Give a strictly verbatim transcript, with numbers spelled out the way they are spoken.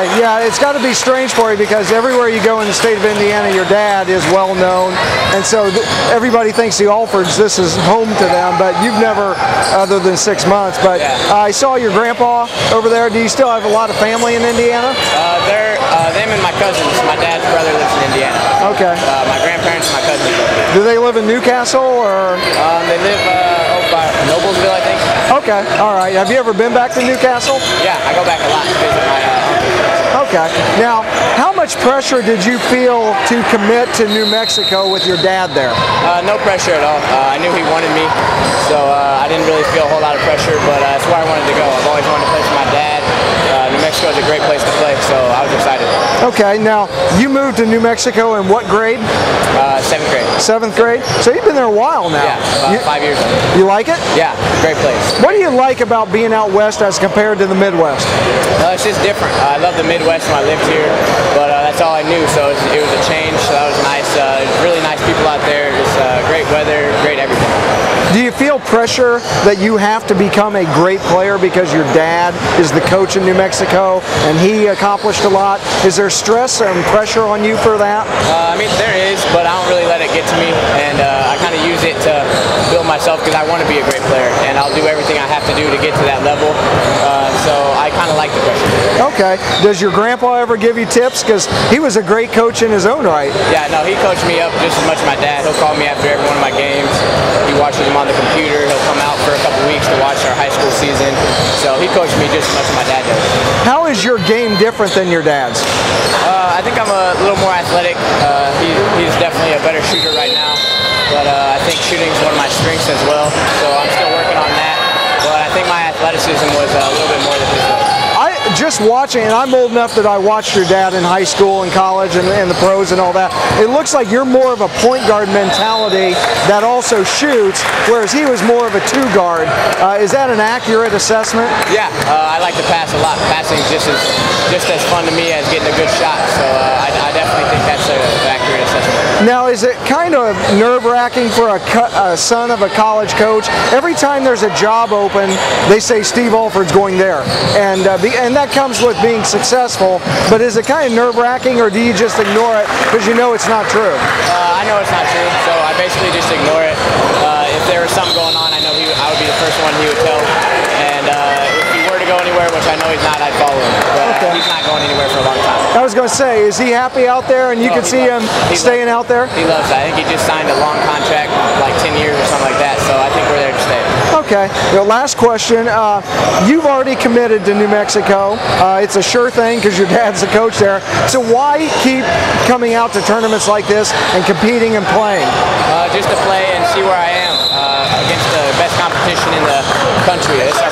Yeah, it's got to be strange for you because everywhere you go in the state of Indiana, your dad is well known, and so th everybody thinks the Alfords, this is home to them, but you've never, other than six months. But uh, I saw your grandpa over there. Do you still have a lot of family in Indiana? Uh, they're uh, them and my cousins. My dad's brother lives in Indiana. Okay. Uh, my grandparents and my cousins. Do they live in Newcastle or? Um, they live uh, over by Noblesville, I think. Okay. All right. Have you ever been back to Newcastle? Yeah, I go back a lot to visit my uh, uncle. Okay. Now, how much pressure did you feel to commit to New Mexico with your dad there? Uh, no pressure at all. Uh, I knew he wanted me, so uh, I didn't really feel a whole lot of pressure, but uh, that's where I wanted to go. I've always wanted to play for my dad. Uh, New Mexico is a great place to play, so I was excited. Okay. Now, you moved to New Mexico in what grade? Uh, seventh grade. Seventh grade? So you've been there a while now. Yeah, about you, five years ago. You like it? Yeah, great place. What do you like about being out west as compared to the Midwest? Uh, it's just different. Uh, I love the Midwest when I lived here, but uh, that's all I knew, so it was, it was a change, so that was nice. Uh, really nice people out there. It's uh, great weather, great everything. Do you feel pressure that you have to become a great player because your dad is the coach in New Mexico and he accomplished a lot? Is there stress and pressure on you for that? Uh, I mean, there is, but I don't really let it get to me, and uh, I kind of use it to build myself because I want to be a great player, and I'll do everything I have to do to get to that level. Uh, so I kind of like the pressure. Okay. Does your grandpa ever give you tips? Because he was a great coach in his own right. Yeah, no, he coached me up just as much as my dad. He'll call me after every one of my games. He watches them on the computer. He'll come out for a couple weeks to watch our high school season. So he coached me just as much as my dad does. How is your game different than your dad's? Uh, I think I'm a little more athletic. Uh, he, he's definitely a better shooter right now. But uh, I think shooting is one of my strengths as well. So I'm still working on that. But I think my athleticism was uh, a little bit more than his was. Just watching, and I'm old enough that I watched your dad in high school and college and, and the pros and all that, it looks like you're more of a point guard mentality that also shoots, whereas he was more of a two guard. Uh, is that an accurate assessment? Yeah, uh, I like to pass a lot. Passing is just as, just as fun to me as getting a good shot, so uh, I, I definitely think that's an accurate assessment. Now, is it kind of nerve-wracking for a, a son of a college coach? Every time there's a job open, they say Steve Alford's going there, and uh, be, and that comes with being successful, but is it kind of nerve-wracking, or do you just ignore it because you know it's not true? Uh, I know it's not true, so I basically just ignore it. Uh, if there was something going on, I know he, I would be the first one he would tell, and uh, if he were to go anywhere, which I know he's not, I'd follow him, but uh, okay. He's not going anywhere for a long time. I was going to say, is he happy out there, and you no, can see loves, him staying out there? He loves that. I think he just signed a long contract, like ten years or something like that, so I think we're there to stay. Okay. Well, last question. Uh, you've already committed to New Mexico. Uh, it's a sure thing because your dad's the coach there. So why keep coming out to tournaments like this and competing and playing? Uh, just to play and see where I am uh, against the best competition in the country. It's our